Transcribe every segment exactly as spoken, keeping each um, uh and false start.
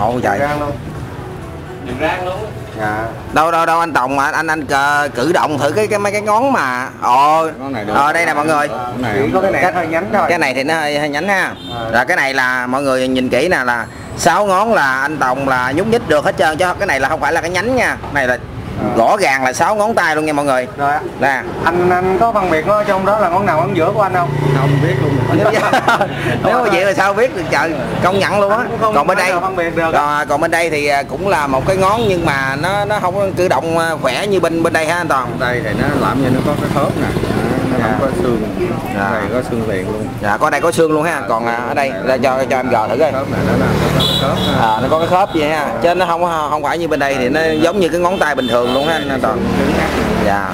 ngộ trời. Rang luôn. Đường rang luôn. Dạ. Đâu đâu đâu anh Tòng, anh anh anh cử động thử cái cái mấy cái ngón mà. Ồ. Ờ đây nè mọi người. Chỉ có cái này cái, hơi nhánh thôi. Cái này thì nó hơi, hơi nhánh ha. À. Rồi cái này là mọi người nhìn kỹ nè, là sáu ngón là anh Tòng là nhúc nhích được hết trơn, chứ cái này là không phải là cái nhánh nha. Cái này là à. rõ ràng là sáu ngón tay luôn nha mọi người. Rồi nè. Anh anh có phân biệt ở trong đó là ngón nào ngón giữa của anh không? Không biết luôn. Nếu mà vậy là sao biết được trời, công nhận luôn á. Còn bên đây rồi, còn bên đây thì cũng là một cái ngón nhưng mà nó nó không có cử động khỏe như bên bên đây ha anh Toàn. Đây thì nó làm như nó có cái khớp nè, nó dạ. không có xương. Dạ. Đây có xương liền luôn. Dạ, có đây có xương luôn ha. Còn à, ở đây là cho cho em gò thử coi. Khớp này nó là có cái khớp. À, nó có cái khớp vậy ha. Chứ nó không không phải như bên đây thì nó giống như cái ngón tay bình thường luôn ha anh Toàn. Dạ.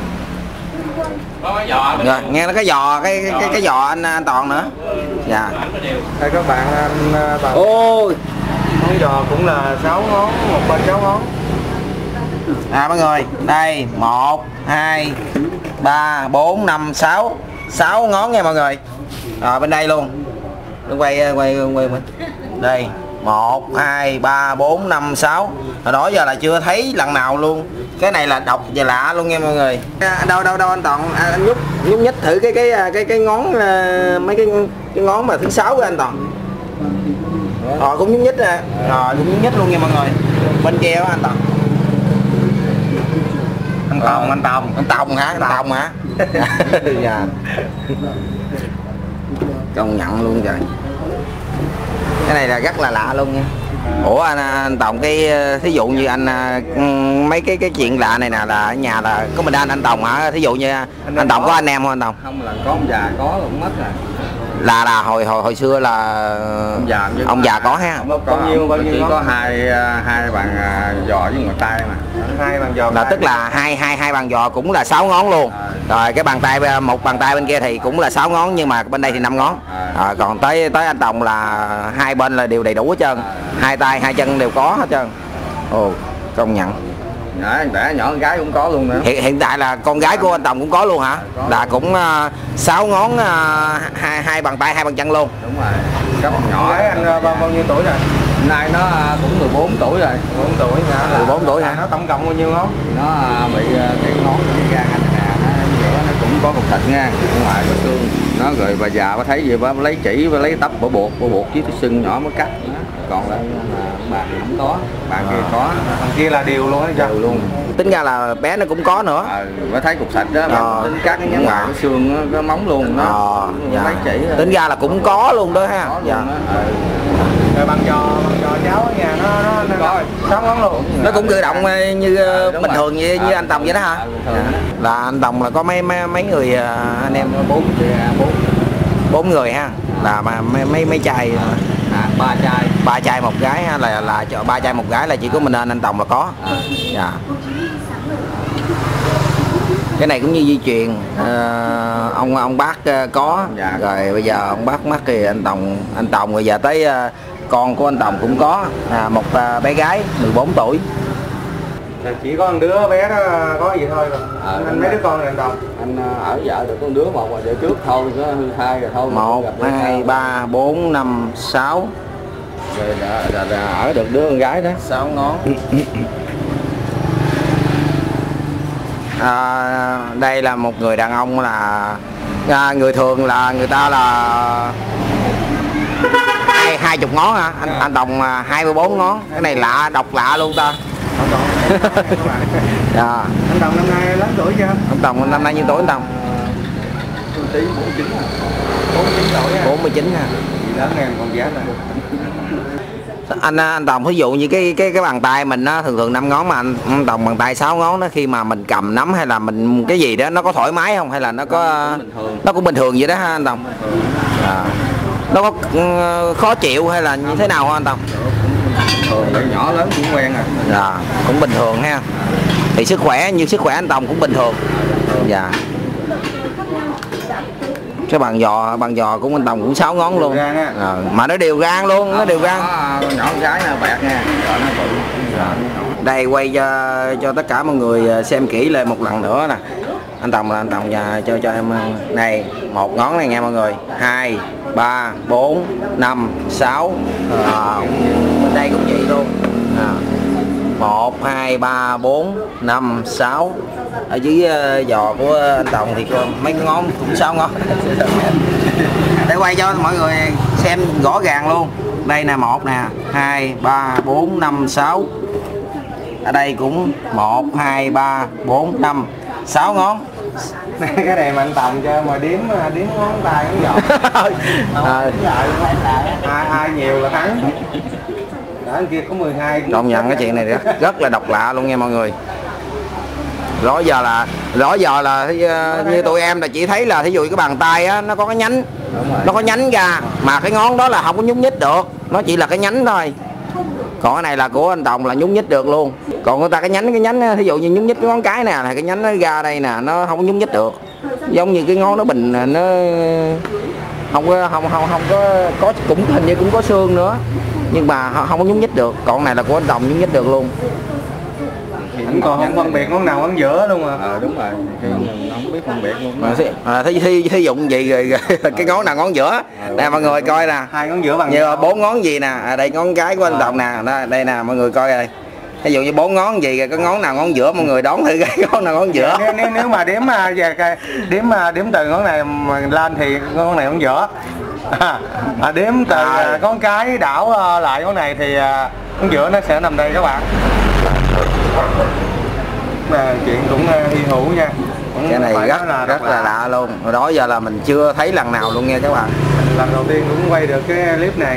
Rồi, nghe nó cái giò cái cái cái giò anh anh Toàn nữa. Dạ. Đây các bạn anh Toàn. Ôi. Ngón giò cũng là sáu ngón, một bên sáu ngón. À mọi người, đây một, hai, ba, bốn, năm, sáu, sáu ngón nha mọi người. Rồi bên đây luôn. Đừng quay quay quay mình. Đây, một, hai, ba, bốn, năm, sáu. Hồi đó giờ là chưa thấy lần nào luôn. Cái này là độc và lạ luôn nha mọi người. Đâu đâu đâu anh Toàn, à, anh nhúc nhúc nhích thử cái cái cái cái ngón mấy cái cái ngón mà thứ sáu của anh Toàn. Rồi cũng nhúc nhích nè. Rồi cũng nhúc nhích luôn nha mọi người. Bên kia đó anh Toàn. Anh Tòng, anh Tòng, anh Tòng hả? Anh Tòng hả? Dạ. Công nhận luôn trời. Cái này là rất là lạ luôn nha. Ủa anh, anh Tòng, cái thí dụ như anh mấy cái cái chuyện lạ này nè là ở nhà là có mình anh anh Tòng hả? Thí dụ như anh, anh Tòng có anh em không anh Tòng? Không, là có ông già có cũng mất rồi. Là là hồi hồi hồi xưa là ông già ông già có ha. Có, bao nhiêu bao nhiêu có hai hai bàn giò với ngón tay mà. Hai bàn giò. Là tức là hai hai hai bàn giò cũng là sáu ngón luôn. À. Rồi cái bàn tay một bàn tay bên kia thì cũng là sáu ngón nhưng mà bên đây thì năm ngón. À. À, còn tới tới anh Tòng là hai bên là đều đầy đủ hết trơn. À. Hai tay hai chân đều có hết trơn. Ồ, công nhận. Để, để nhỏ con gái cũng có luôn nữa. Hiện, hiện tại là con gái của anh Tòng cũng có luôn hả? Có. Là cũng uh, sáu ngón, uh, hai hai bàn tay hai bàn chân luôn. Đúng rồi. Cấp nhỏ. Gái anh bao, bao nhiêu tuổi rồi? Hôm nay nó cũng mười bốn tuổi rồi. mười bốn tuổi hả? mười bốn tuổi hả? Nó tổng cộng bao nhiêu ngón? Nó bị cái ngón cái gan anh nè, nó nó cũng có cục thịt nha, ngoài có xương. Nó rồi bà già bà thấy gì bà lấy chỉ bà lấy tóc bà buộc, bà buộc với cái sừng nhỏ mới cắt. Còn lại bà thì không có, bà kia có, thằng kia là đều luôn á, đều luôn. Tính ra là bé nó cũng có nữa. Ờ, bà thấy cục thịt đó, bà ờ. tính cắt cái nhánh ngoài cái xương cái móng luôn đó. Ờ, dạ. Lấy chỉ. Tính ra là cũng có luôn đó ha. Dạ. Ờ. Rồi bằng giò, bằng giò cháu ở nhà nó nó, nó có sáu ngón luôn. Nó cũng cử động như à, bình rồi. Thường như, như à, anh Tòng vậy đó hả? À, dạ. Là anh Tòng là có mấy mấy, mấy người anh em bốn bốn bốn người ha. Là mà mấy mấy mấy trai à, ba trai ba trai một gái ha, là là ba trai một gái là chỉ có mình anh, anh Tòng là có. À. Dạ. Cái này cũng như di truyền, à, ông ông bác có. Dạ. Rồi bây giờ ông bác mất thì anh Tòng anh Tòng bây giờ tới uh, con của anh Tòng cũng có, à, một uh, bé gái mười bốn tuổi. Chỉ có một đứa bé đó có gì thôi rồi. À, anh mấy đứa con rồi anh Tòng? Anh ở vợ được con đứa một mà vợ trước thôi, có hư hai rồi thôi. Một, hai, ba, bốn, năm, sáu. Rồi đã, đã, đã ở được đứa con gái đó. Sáu ngón. À, đây là một người đàn ông là à, người thường là người ta là hai hai chục ngón hả? Anh à. Anh Tòng hai mươi bốn ngón. Cái này lạ, độc lạ luôn ta. Dạ. Anh Tòng năm nay lớn tuổi chưa? Anh Tòng năm nay nhiêu tuổi anh Tòng? Tí bốn mươi chín. bốn mươi chín tuổi ha. bốn mươi chín ha. Lớn ngàn còn giá này. Anh anh Tòng ví dụ như cái cái cái bàn tay mình nó thường thường năm ngón mà anh, anh Tòng bàn tay sáu ngón đó, khi mà mình cầm nắm hay là mình cái gì đó nó có thoải mái không hay là nó có nó cũng bình thường vậy đó ha anh Tòng? À. Nó có uh, khó chịu hay là như thế nào không anh Tòng? Thường vậy nhỏ lớn cũng quen rồi. Dạ, cũng bình thường ha. Thì sức khỏe như sức khỏe anh Tòng cũng bình thường. Dạ. Cái bàn giò bàn giò của anh Tòng cũng sáu ngón luôn. À, mà nó đều gan luôn, nó đều gan. Nhỏ con gái nó bẹt nha. À. Đây quay cho cho tất cả mọi người xem kỹ lại một lần nữa nè. Anh Tòng là anh Tòng nhà cho cho em này một ngón này nha mọi người. Hai, ba, bốn, năm, sáu. À, bên đây cũng vậy luôn. một hai ba bốn năm sáu. Ở dưới uh, giò của anh Tòng thì mấy cái ngón cũng sáu ngón. Để quay cho mọi người xem rõ ràng luôn. Đây nè, một nè, hai ba bốn năm sáu. Ở đây cũng một hai ba bốn năm sáu ngón. Cái này mà anh Tòng cho mà đếm đếm ngón tay cũng giỏi. À, ai, ai nhiều là thắng. Đó, anh kia có mười hai. công nhận cái chuyện này rất, rất là độc lạ luôn nha mọi người. Rõ giờ là rõ giờ là uh, như tụi em là chỉ thấy là thí dụ cái bàn tay á, nó có cái nhánh, nó có nhánh ra mà cái ngón đó là không có nhúc nhích được, nó chỉ là cái nhánh thôi. Còn cái này là của anh Tòng là nhúc nhích được luôn. Còn người ta cái nhánh cái nhánh thí dụ như nhúc nhích cái ngón cái nè, thì cái nhánh nó ra đây nè, nó không có nhúc nhích được. Giống như cái ngón nó bình nó không có không không không có có cũng hình như cũng có xương nữa, nhưng mà không có nhúc nhích được. Còn này là của anh Tòng nhúc nhích được luôn. Anh còn không phân biệt ngón nào ngón giữa luôn mà. Ờ đúng rồi, khi mình không biết phân biệt luôn. À, thí, à, thí, thí, thí dụng gì rồi, rồi cái ngón nào ngón giữa nè mọi người coi nè, hai ngón giữa bằng như bốn ngón gì nè, à, đây ngón cái của anh Tòng nè, đây, đây nè mọi người coi rồi. Ví dụ như bốn ngón gì rồi có ngón nào ngón giữa, mọi người đón thử cái ngón nào ngón giữa. Nếu nếu, nếu mà đếm về cái đếm đếm từ ngón này mà lên thì ngón này ngón giữa. À, đếm từ à. ngón cái đảo lại ngón này thì ngón giữa nó sẽ nằm đây các bạn. Mà chuyện cũng hy hữu nha. Cũng cái này rất là rất là lạ luôn. Hồi đó giờ là mình chưa thấy lần nào luôn nha các bạn. Lần đầu tiên cũng quay được cái clip này.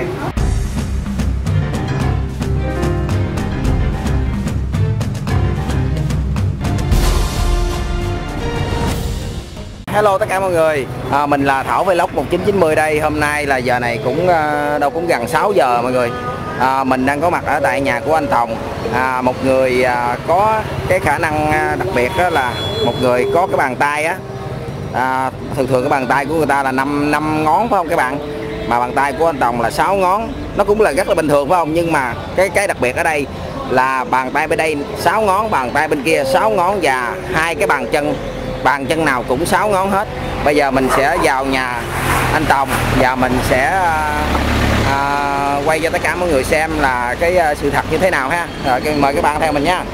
Hello tất cả mọi người, à, mình là Thảo Vlog một chín chín mươi đây. Hôm nay là giờ này cũng uh, đâu cũng gần sáu giờ mọi người. à, Mình đang có mặt ở tại nhà của anh Tòng. à, Một người à, có cái khả năng đặc biệt đó là một người có cái bàn tay á, à, thường thường cái bàn tay của người ta là năm năm ngón phải không các bạn, mà bàn tay của anh Tòng là sáu ngón. Nó cũng là rất là bình thường phải không, nhưng mà cái cái đặc biệt ở đây là bàn tay bên đây sáu ngón, bàn tay bên kia sáu ngón, và hai cái bàn chân bàn chân nào cũng sáu ngón hết. Bây giờ mình sẽ vào nhà anh Tòng và mình sẽ à, quay cho tất cả mọi người xem là cái à, sự thật như thế nào ha. Rồi mời các bạn theo mình nha.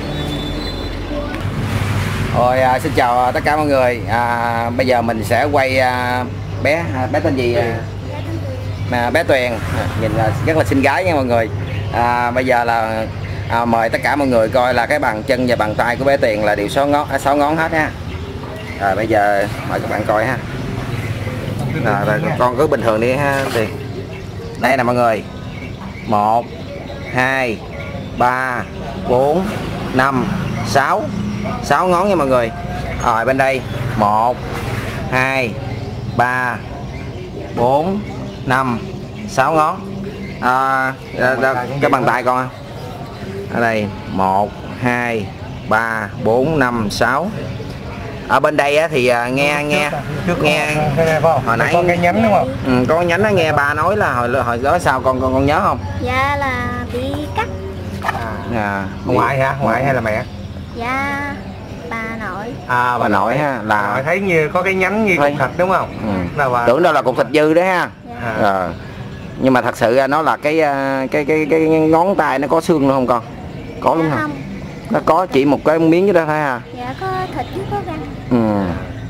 Rồi à, xin chào tất cả mọi người. à, Bây giờ mình sẽ quay à, bé bé tên gì à, bé Tuyền, nhìn là rất là xinh gái nha mọi người. à, Bây giờ là à, mời tất cả mọi người coi là cái bàn chân và bàn tay của bé Tuyền là đều sáu ngón à, sáu ngón hết ha. Rồi bây giờ mời các bạn coi ha. Rồi, rồi con cứ bình thường đi ha Tuyền. Đây nè mọi người, một hai ba bốn năm sáu, sáu ngón nha mọi người. Rồi bên đây một hai ba bốn năm sáu ngón. à, đó, đó, cái bàn tay con ở đây một hai ba bốn năm sáu. Ở bên đây á, thì à, nghe nghe nghe hồi nãy có cái nhánh đúng không? Ừ, có nhánh đó, nghe ba nói là hồi hồi đó sao con con con nhớ không? Dạ là bị cắt. À, Ngoại hả? Ngoại hay là mẹ? Dạ bà nội. À bà nội ha, là nội thấy như có cái nhánh như cục thịt đúng không? Ừ. Là bà... tưởng đâu là cục thịt dư đấy ha. Dạ. À. Nhưng mà thật sự nó là cái cái cái cái ngón tay nó có xương luôn không con? Có luôn Dạ hả? không. Nó có chỉ một cái miếng chứ đó thôi ha. Dạ có thịt chứ có gan. Ừ.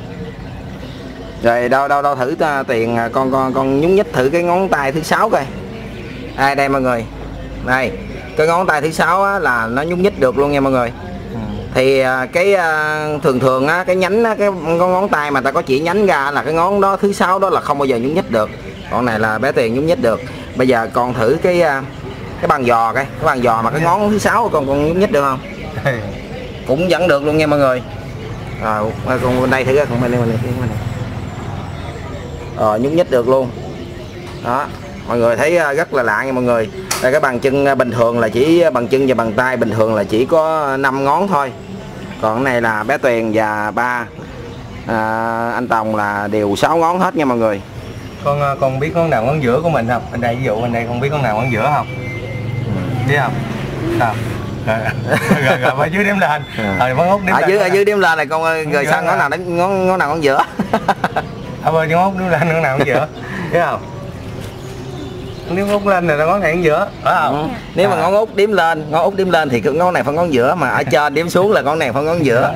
Rồi đâu đâu đâu thử ta, Tiền con con con nhúng nhích thử cái ngón tay thứ sáu coi. Đây đây mọi người. Đây, cái ngón tay thứ sáu á, là nó nhúc nhích được luôn nha mọi người. Ừ. Thì cái thường thường á, cái nhánh á, cái ngón ngón tay mà ta có chỉ nhánh ra là cái ngón đó thứ sáu đó là không bao giờ nhúc nhích được. Còn này là bé Tiền nhúc nhích được. Bây giờ con thử cái cái bàn giò coi, cái bàn giò mà cái ngón thứ sáu con con nhúc nhích được không? Cũng vẫn được luôn nha mọi người. Rồi con bên đây thử coi, con bên đây bên đây, bên đây. Rồi nhúc nhích được luôn. Đó, mọi người thấy rất là lạ nha mọi người. Đây cái bàn chân bình thường là chỉ bàn chân và bàn tay bình thường là chỉ có năm ngón thôi. Còn cái này là bé Tuyền và ba à, anh Tòng là đều sáu ngón hết nha mọi người. Con con biết ngón nào ngón giữa của mình không? Bên đây ví dụ bên đây con biết ngón nào ngón giữa không? Biết không? Không. Rồi rồi rồi ở dưới đếm lên. Rồi bắn út đếm ở lên. dưới ở dưới đếm lên này con ơi, rồi sao ngón nào đếm ngón ngón nào ngón giữa? Ở bên ngón út đếm lên ngón nào ngón giữa. Biết không? Đếm út lên này là ngón này ngón giữa, phải không? Ừ. Nếu mà ngón út đếm lên, ngón út đếm lên thì cái ngón này phân ngón giữa, mà ở trên đếm xuống là ngón này phân ngón giữa.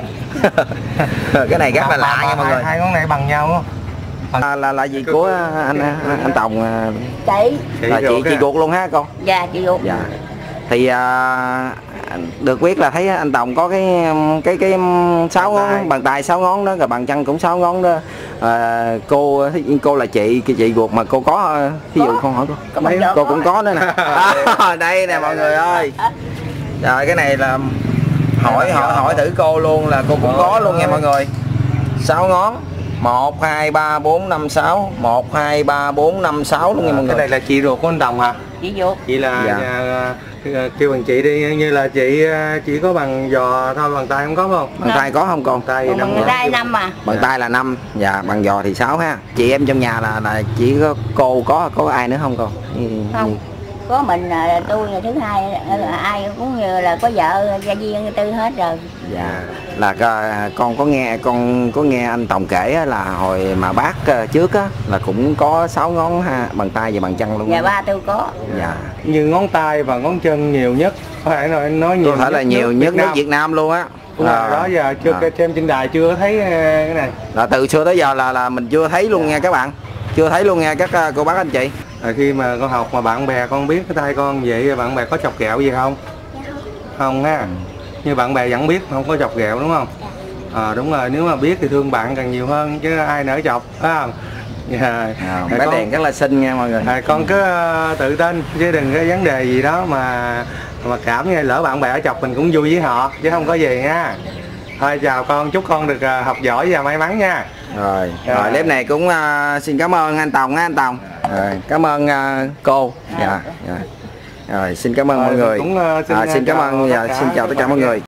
Cái này rất là lạ nha mọi người. Hai ngón này bằng nhau không? Là, là là gì của anh anh Tòng? Chị. Là chị chị ruột luôn ha con? Dạ chị ruột. Dạ. Thì à, được biết là thấy anh Tòng có cái cái cái sáu ngón, bàn tay sáu ngón đó, rồi bàn chân cũng sáu ngón đó. À, cô cô là chị cái chị ruột mà cô có, ví dụ con hỏi cô, Có cô cũng có nữa nè. À, đây nè mọi người ơi. Rồi cái này là hỏi hỏi hỏi thử cô luôn, là cô cũng có luôn nha mọi người. Sáu ngón. một hai ba bốn năm sáu, một hai ba bốn năm sáu luôn nha mọi người. Cái này là chị ruột của anh Tòng hả? Chị ruột. Chị là Dạ. nhà, kêu bằng chị đi, như là chị chỉ có bằng giò thôi, bằng tay không có không? Bàn tay có không con? Tay Còn bằng tay năm mà. Bàn tay là năm, dạ, bằng giò thì sáu ha. Chị em trong nhà là là chỉ có cô có có ai nữa không con? Không. Có mình là tôi là thứ hai, ai cũng như là có vợ gia viên tư hết rồi. Dạ. Là con có nghe con có nghe anh Tòng kể là hồi mà bác trước á là cũng có sáu ngón ha, bàn tay và bàn chân luôn. Dạ ba tôi có. Dạ. Như ngón tay và ngón chân nhiều nhất, phải nói nói nhiều Có thể là nhiều nhất nước Việt Nam luôn á. Đúng rồi, đó giờ chưa à. xem trên đài chưa có thấy cái này. Là từ xưa tới giờ là là mình chưa thấy luôn nha các bạn. Chưa thấy luôn nha các cô bác anh chị. À, khi mà con học mà bạn bè con biết cái tay con vậy, bạn bè có chọc ghẹo gì không? Dạ không. Không ha. Như bạn bè vẫn biết không có chọc ghẹo đúng không? À, đúng rồi, nếu mà biết thì thương bạn càng nhiều hơn chứ ai nỡ chọc, phải không? Yeah. À, bé đèn rất là xinh nha mọi người. À, con cứ uh, tự tin chứ đừng có vấn đề gì đó mà mà cảm như lỡ bạn bè chọc mình cũng vui với họ chứ không có gì nha. Thôi chào con, chúc con được uh, học giỏi và may mắn nha. Rồi, Dạ. rồi clip này cũng uh, xin cảm ơn anh Tòng á anh Tòng. Rồi, cảm ơn uh, cô. Dạ, dạ. Rồi xin cảm ơn Rồi, mọi người. cũng, uh, xin, à, xin cảm chào ơn, dạ, tất cả xin chào tất cả mọi người.